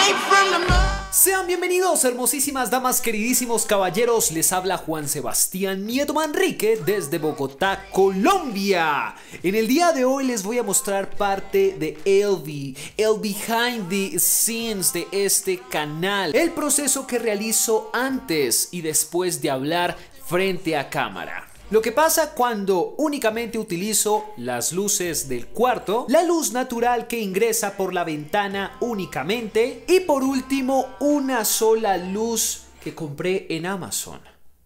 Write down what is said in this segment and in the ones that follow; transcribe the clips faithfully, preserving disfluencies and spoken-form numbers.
Sean bienvenidos, hermosísimas damas, queridísimos caballeros. Les habla Juan Sebastián Nieto Manrique desde Bogotá, Colombia. En el día de hoy les voy a mostrar parte de L V, el behind the scenes de este canal, el proceso que realizo antes y después de hablar frente a cámara. Lo que pasa cuando únicamente utilizo las luces del cuarto, la luz natural que ingresa por la ventana únicamente y por último una sola luz que compré en Amazon.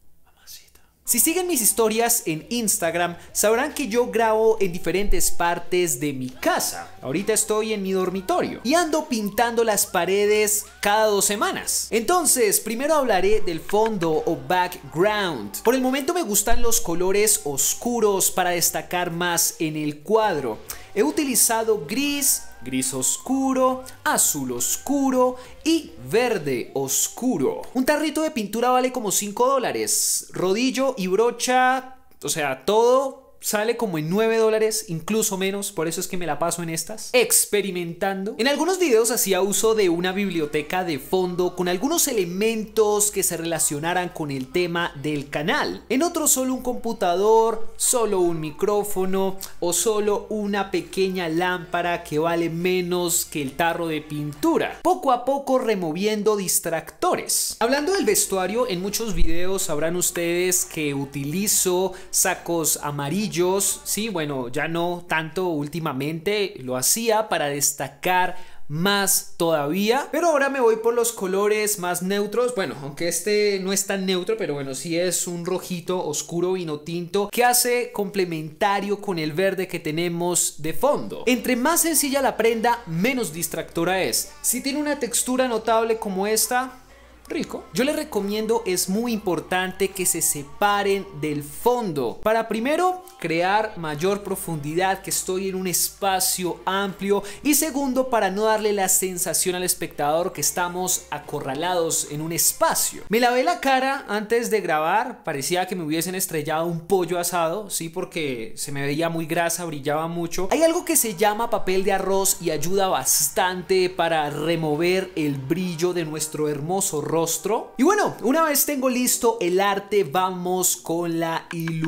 Si siguen mis historias en Instagram, sabrán que yo grabo en diferentes partes de mi casa. Ahorita estoy en mi dormitorio y ando pintando las paredes cada dos semanas. Entonces, primero hablaré del fondo o background. Por el momento me gustan los colores oscuros para destacar más en el cuadro. He utilizado gris, gris oscuro, azul oscuro y verde oscuro. Un tarrito de pintura vale como cinco dólares. Rodillo y brocha, o sea, todo sale como en nueve dólares, incluso menos. Por eso es que me la paso en estas, experimentando. En algunos videos hacía uso de una biblioteca de fondo con algunos elementos que se relacionaran con el tema del canal. En otros solo un computador, solo un micrófono o solo una pequeña lámpara que vale menos que el tarro de pintura. Poco a poco removiendo distractores. Hablando del vestuario, en muchos videos sabrán ustedes que utilizo sacos amarillos. Sí, bueno, ya no tanto últimamente, lo hacía para destacar más todavía, pero ahora me voy por los colores más neutros. Bueno, aunque este no es tan neutro, pero bueno, sí es un rojito oscuro vino tinto que hace complementario con el verde que tenemos de fondo. Entre más sencilla la prenda, menos distractora es. Si tiene una textura notable como esta, rico. Yo les recomiendo, es muy importante que se separen del fondo para primero crear mayor profundidad, que estoy en un espacio amplio, y segundo para no darle la sensación al espectador que estamos acorralados en un espacio. Me lavé la cara antes de grabar, parecía que me hubiesen estrellado un pollo asado, sí, porque se me veía muy grasa, brillaba mucho. Hay algo que se llama papel de arroz y ayuda bastante para remover el brillo de nuestro hermoso rostro. Y bueno, una vez tengo listo el arte, vamos con la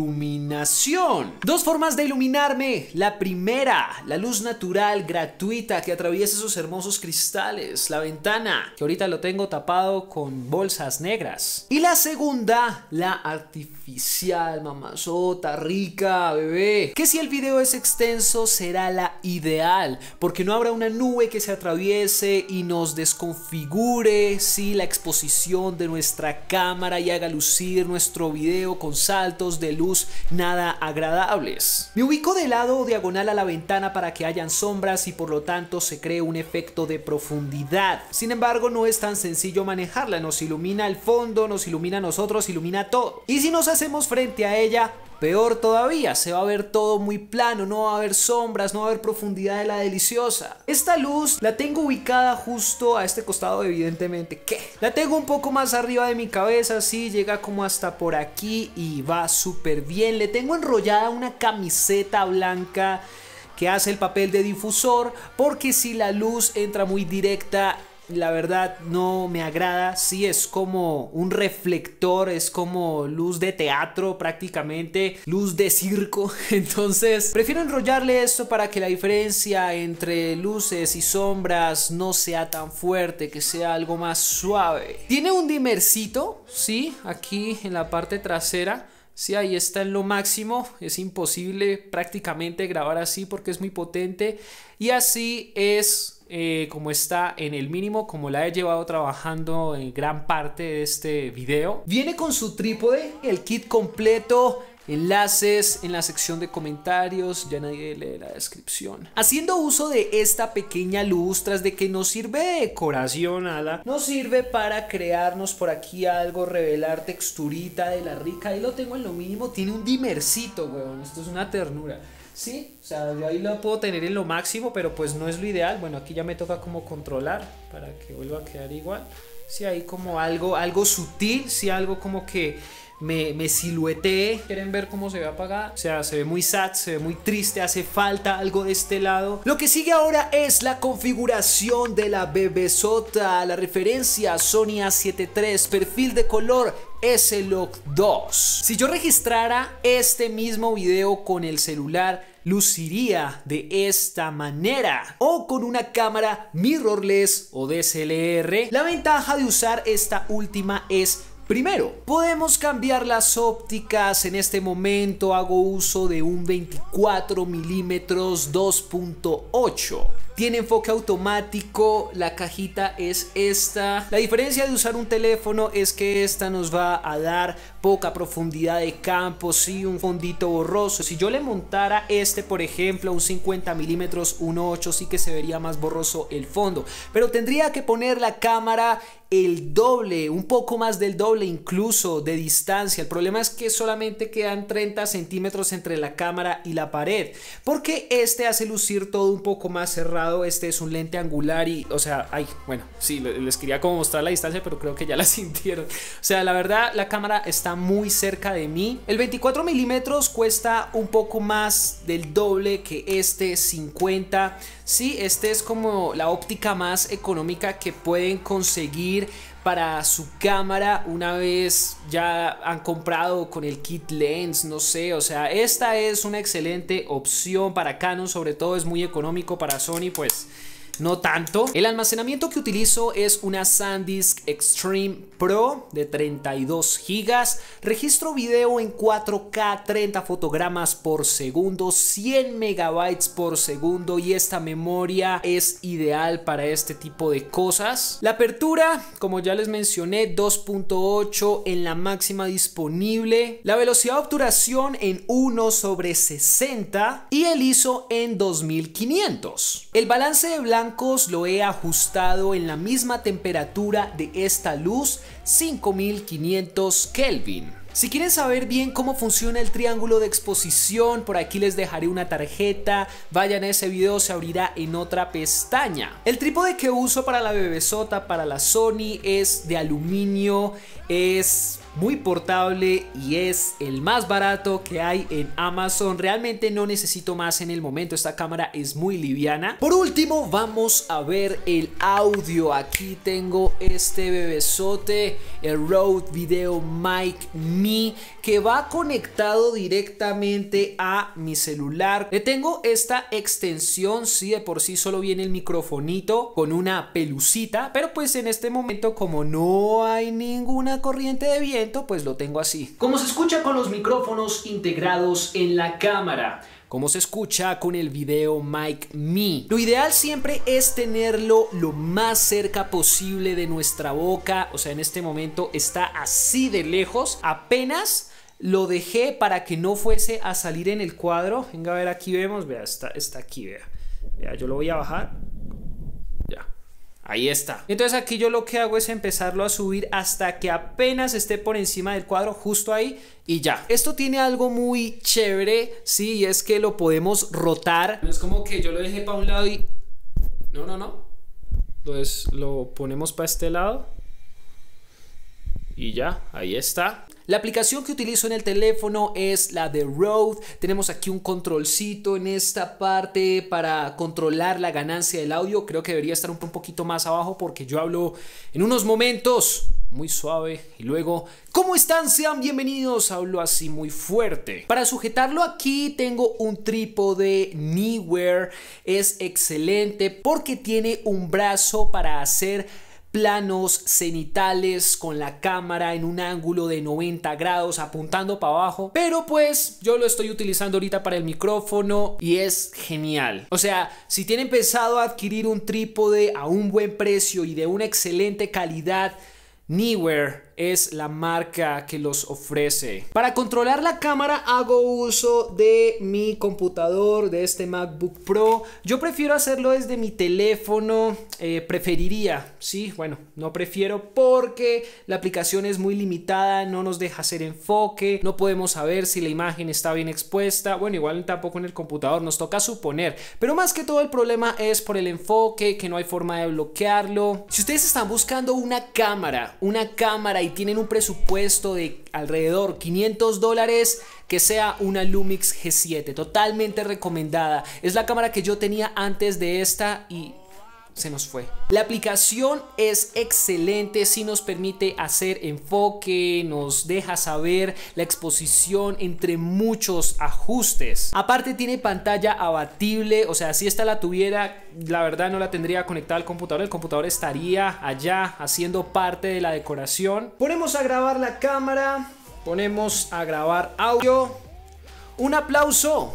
iluminación. Dos formas de iluminarme. La primera, la luz natural gratuita que atraviesa esos hermosos cristales, la ventana, que ahorita lo tengo tapado con bolsas negras. Y la segunda, la artificial, mamazota, rica, bebé, que si el video es extenso será la ideal, porque no habrá una nube que se atraviese y nos desconfigure, sí, la exposición de nuestra cámara y haga lucir nuestro video con saltos de luz nada agradables. Me ubico de lado o diagonal a la ventana para que hayan sombras y por lo tanto se cree un efecto de profundidad. Sin embargo, no es tan sencillo manejarla. Nos ilumina el fondo, nos ilumina a nosotros, ilumina todo. Y si nos hacemos frente a ella, peor todavía, se va a ver todo muy plano, no va a haber sombras, no va a haber profundidad de la deliciosa. Esta luz la tengo ubicada justo a este costado, evidentemente. ¿Qué? La tengo un poco más arriba de mi cabeza, sí, llega como hasta por aquí y va súper bien. Le tengo enrollada una camiseta blanca que hace el papel de difusor, porque si la luz entra muy directa, la verdad no me agrada. Sí, es como un reflector, es como luz de teatro prácticamente, luz de circo. Entonces prefiero enrollarle esto para que la diferencia entre luces y sombras no sea tan fuerte, que sea algo más suave. Tiene un dimercito, sí, aquí en la parte trasera. Sí, ahí está en lo máximo. Es imposible prácticamente grabar así porque es muy potente. Y así es eh, como está en el mínimo, como la he llevado trabajando en gran parte de este video. Viene con su trípode, el kit completo. Enlaces en la sección de comentarios, ya nadie lee la descripción. Haciendo uso de esta pequeña luz, tras de que nos sirve de decoración, ala, nos sirve para crearnos por aquí algo, revelar texturita de la rica. Ahí lo tengo en lo mínimo, tiene un dimercito, weón, esto es una ternura. Sí, o sea, yo ahí lo puedo tener en lo máximo, pero pues no es lo ideal. Bueno, aquí ya me toca como controlar para que vuelva a quedar igual. Sí, ahí como algo, algo sutil, sí, algo como que me, me siluetee. ¿Quieren ver cómo se ve apagada? O sea, se ve muy sad, se ve muy triste, hace falta algo de este lado. Lo que sigue ahora es la configuración de la bebesota, la referencia Sony A siete tres, perfil de color S-Log dos. Si yo registrara este mismo video con el celular, luciría de esta manera, o con una cámara mirrorless o D S L R. La ventaja de usar esta última es: primero, podemos cambiar las ópticas. En este momento hago uso de un veinticuatro milímetros dos punto ocho. Tiene enfoque automático, la cajita es esta. La diferencia de usar un teléfono es que esta nos va a dar poca profundidad de campo, sí, un fondito borroso. Si yo le montara este, por ejemplo, un cincuenta milímetros uno punto ocho, sí que se vería más borroso el fondo, pero tendría que poner la cámara el doble, un poco más del doble incluso de distancia. El problema es que solamente quedan treinta centímetros entre la cámara y la pared, porque este hace lucir todo un poco más cerrado. Este es un lente angular y, o sea, ay, bueno, sí, les quería como mostrar la distancia, pero creo que ya la sintieron. O sea, la verdad, la cámara está muy cerca de mí. El veinticuatro milímetros cuesta un poco más del doble que este cincuenta. Sí, este es como la óptica más económica que pueden conseguir para su cámara una vez ya han comprado con el kit lens, no sé, o sea, esta es una excelente opción para Canon, sobre todo es muy económico. Para Sony pues no tanto. El almacenamiento que utilizo es una SanDisk Extreme Pro de treinta y dos gigas. Registro video en cuatro K, treinta fotogramas por segundo, cien megabytes por segundo, y esta memoria es ideal para este tipo de cosas. La apertura, como ya les mencioné, dos punto ocho en la máxima disponible. La velocidad de obturación en uno sobre sesenta y el I S O en dos mil quinientos. El balance de blanco lo he ajustado en la misma temperatura de esta luz, cinco mil quinientos Kelvin. Si quieren saber bien cómo funciona el triángulo de exposición, por aquí les dejaré una tarjeta. Vayan a ese video, se abrirá en otra pestaña. El trípode que uso para la bebesota, para la Sony, es de aluminio, es muy portable y es el más barato que hay en Amazon. Realmente no necesito más en el momento, esta cámara es muy liviana. Por último, vamos a ver el audio. Aquí tengo este bebesote, el Rode Video Mic Me, que va conectado directamente a mi celular. Le tengo esta extensión, sí, de por sí solo viene el microfonito con una pelucita, pero pues en este momento, como no hay ninguna corriente de viento, pues lo tengo así. ¿Cómo se escucha con los micrófonos integrados en la cámara? ¿Cómo se escucha con el Video Mic Me? Lo ideal siempre es tenerlo lo más cerca posible de nuestra boca. O sea, en este momento está así de lejos. Apenas lo dejé para que no fuese a salir en el cuadro. Venga, a ver, aquí vemos. Vea, está, está aquí, vea. Vea, yo lo voy a bajar. Ya. Ahí está. Entonces aquí yo lo que hago es empezarlo a subir hasta que apenas esté por encima del cuadro, justo ahí, y ya. Esto tiene algo muy chévere, sí, y es que lo podemos rotar. No es como que yo lo dejé para un lado y... No, no, no. Entonces lo ponemos para este lado y ya, ahí está. La aplicación que utilizo en el teléfono es la de Rode. Tenemos aquí un controlcito en esta parte para controlar la ganancia del audio. Creo que debería estar un poquito más abajo porque yo hablo en unos momentos muy suave y luego, ¿cómo están? Sean bienvenidos. Hablo así muy fuerte. Para sujetarlo aquí tengo un trípode Neewer. Es excelente porque tiene un brazo para hacer planos cenitales con la cámara en un ángulo de noventa grados apuntando para abajo, pero pues yo lo estoy utilizando ahorita para el micrófono y es genial. O sea, si tienen pensado adquirir un trípode a un buen precio y de una excelente calidad, Neewer es la marca que los ofrece. Para controlar la cámara hago uso de mi computador, de este MacBook Pro. Yo prefiero hacerlo desde mi teléfono, eh, preferiría, sí, bueno, no prefiero porque la aplicación es muy limitada, no nos deja hacer enfoque, no podemos saber si la imagen está bien expuesta. Bueno, igual tampoco en el computador, nos toca suponer, pero más que todo el problema es por el enfoque, que no hay forma de bloquearlo. Si ustedes están buscando una cámara, una cámara y tienen un presupuesto de alrededor quinientos dólares, que sea una Lumix G siete, totalmente recomendada. Es la cámara que yo tenía antes de esta y se nos fue. La aplicación es excelente, sí nos permite hacer enfoque, nos deja saber la exposición entre muchos ajustes. Aparte tiene pantalla abatible, o sea, si esta la tuviera, la verdad no la tendría conectada al computador, el computador estaría allá haciendo parte de la decoración. Ponemos a grabar la cámara, ponemos a grabar audio. Un aplauso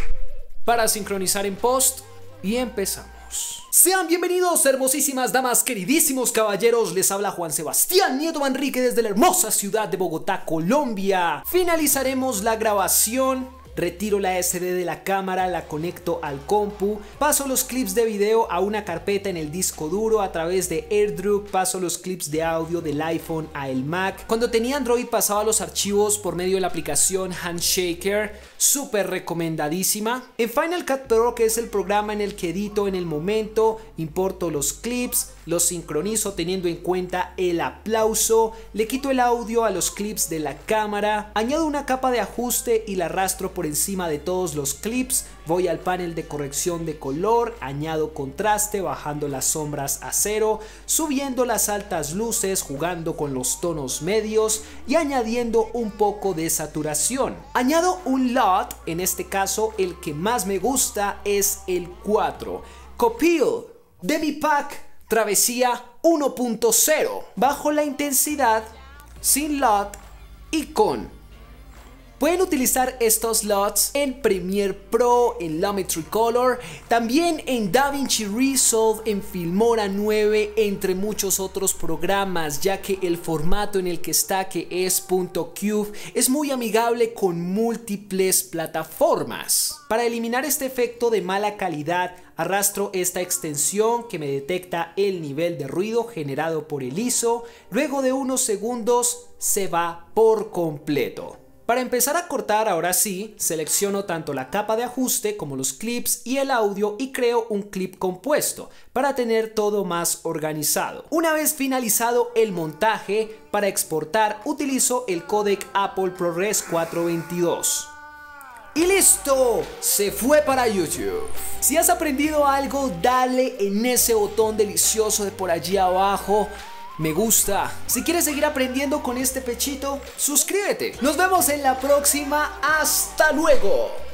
para sincronizar en post y empezamos. Sean bienvenidos, hermosísimas damas, queridísimos caballeros. Les habla Juan Sebastián Nieto Manrique desde la hermosa ciudad de Bogotá, Colombia. Finalizaremos la grabación. Retiro la ese de de la cámara, la conecto al compu, paso los clips de video a una carpeta en el disco duro a través de AirDrop, paso los clips de audio del iPhone a el Mac. Cuando tenía Android pasaba los archivos por medio de la aplicación Handshaker, súper recomendadísima. En Final Cut Pro, que es el programa en el que edito en el momento, importo los clips, los sincronizo teniendo en cuenta el aplauso, le quito el audio a los clips de la cámara, añado una capa de ajuste y la arrastro por encima de todos los clips, voy al panel de corrección de color, añado contraste bajando las sombras a cero, subiendo las altas luces, jugando con los tonos medios y añadiendo un poco de saturación. Añado un L U T, en este caso el que más me gusta es el cuatro, Copil de mi pack Travesía uno punto cero, bajo la intensidad, sin L U T y con. Pueden utilizar estos L U Ts en Premiere Pro, en Lumetri Color, también en DaVinci Resolve, en Filmora nueve, entre muchos otros programas, ya que el formato en el que está, que es .cube, es muy amigable con múltiples plataformas. Para eliminar este efecto de mala calidad, arrastro esta extensión que me detecta el nivel de ruido generado por el I S O, luego de unos segundos se va por completo. Para empezar a cortar, ahora sí, selecciono tanto la capa de ajuste como los clips y el audio y creo un clip compuesto para tener todo más organizado. Una vez finalizado el montaje, para exportar utilizo el códec Apple ProRes cuatrocientos veintidós. Y listo, se fue para YouTube. Si has aprendido algo, dale en ese botón delicioso de por allí abajo. Me gusta. Si quieres seguir aprendiendo con este pechito, suscríbete. Nos vemos en la próxima. Hasta luego.